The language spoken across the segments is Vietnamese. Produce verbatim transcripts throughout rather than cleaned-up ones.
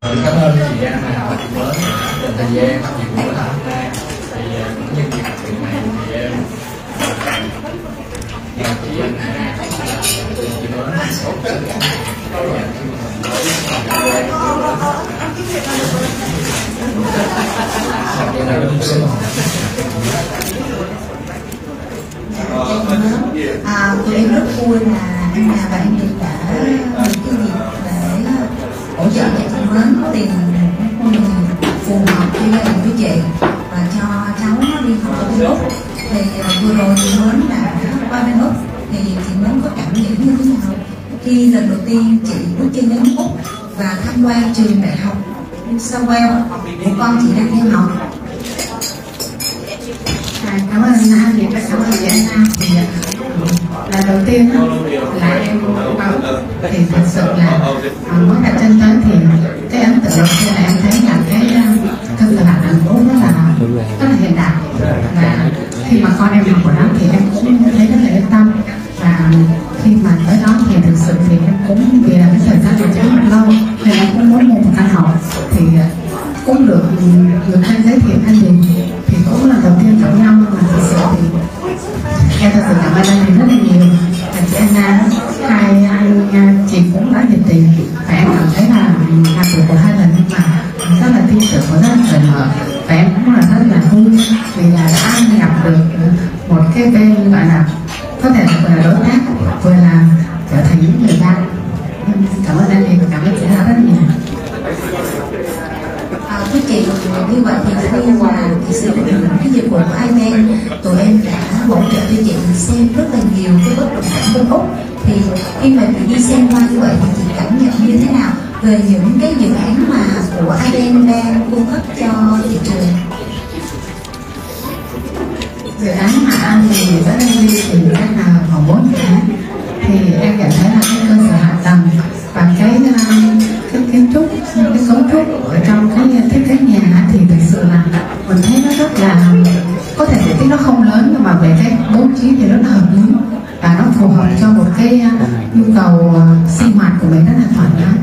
Cảm ơn chị Anna và chị Mến đã dành thời gian tham dự buổi hôm nay. Thì cũng nhân dịp sự này thì em và chị Anna chị Mến tốt sức À, tụi em rất vui là Anna và anh Điệp đã có cái dịp để hỗ trợ cho chị Mến tìm một ngôi nhà phù hợp cho gia đình với chị và cho cháu nó đi học ở bên Úc. Thì uh, vừa rồi chị Mến đã qua bên Úc, thì chị Mến có cảm nghĩ như thế nào khi lần đầu tiên chị bước chân đến Úc và tham quan trường đại học Southwell của con chị đang theo học? À, cảm ơn anh Điệp, cảm ơn chị Anna. Thì là đầu tiên là em vào thì thật sự là mới đặt chân tới thì cái ấn tượng đầu tiên là em thấy là cái cơ sở hạ tầng của nó là rất là hiện đại, và khi mà con em học ở đó thì em cũng thấy rất là yên tâm. Và khi mà tới đó thì thực sự thì em cũng vì là cái thời gian của cháu rất lâu nên em cũng muốn mua một căn hộ, thì cũng được được anh giới thiệu anh Điệp thì cũng là đầu tiên gặp nhau, mà thực sự thì em thật sự cảm ơn anh Điệp rất là nhiều. Và chị Anna, hai anh chị cũng đã nhiệt tình và em cảm thấy là làm việc của hai lần nhưng mà rất là tin tưởng và rất là cởi mở, và em cũng là rất là vui vì là đã gặp được một cái bên gọi là có thể vừa là đối tác vừa là trở thành những người bạn. Cảm ơn anh Điệp và cảm ơn chị Anna rất nhiều. À, thưa chị, như vậy thì khi mà chị sử dụng cái dịch vụ của i bên, tụi em đã hỗ trợ cho chị xem rất là nhiều cái bất động sản bên Úc. Thì khi mà chị đi xem qua như vậy thì chị cảm nhận như thế nào về những cái dự án mà của i bên đang cung cấp cho thị trường? Dự án mà anh thì rất là đi thì chắc là khoảng bốn dự án, thì em cảm thấy là cái cơ sở hạ tầng và cái cái kiến trúc, cái cấu trúc ở trong cái thiết kế nhà thì thực sự là mình thấy nó rất là, có thể diện tích nó không lớn nhưng mà về cái bố trí thì rất là hợp lý và nó phù hợp cho một cái nhu cầu sinh hoạt của mình rất là thoải mái.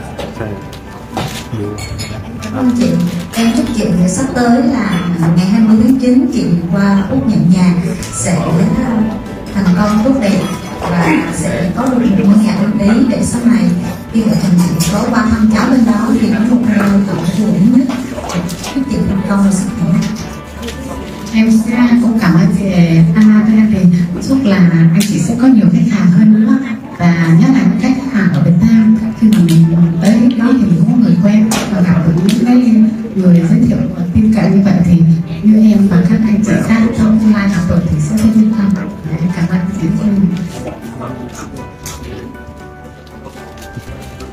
Cảm ơn chị. Em chúc chị sắp tới là ngày hai mươi tháng chín chị qua Úc nhận nhà sẽ thành công tốt đẹp và sẽ có được một ngôi nhà ưng ý để sau này khi vợ chồng chị có qua thăm cháu bên đó thì có một nơi ở phù hợp nhất. Chúc chị thành công và sức khỏe. Em sẽ cũng cảm ơn chị Anna với anh, thì chúc là anh chị sẽ có nhiều khách hàng hơn nữa, và nhất là những khách hàng ở Việt Nam khi mà mình tới đó thì mình có người quen và gặp được những cái người giới thiệu tin cậy như vậy thì như em và các anh chị khác trong tương lai học rồi thì sẽ rất yên tâm. Cảm ơn chị.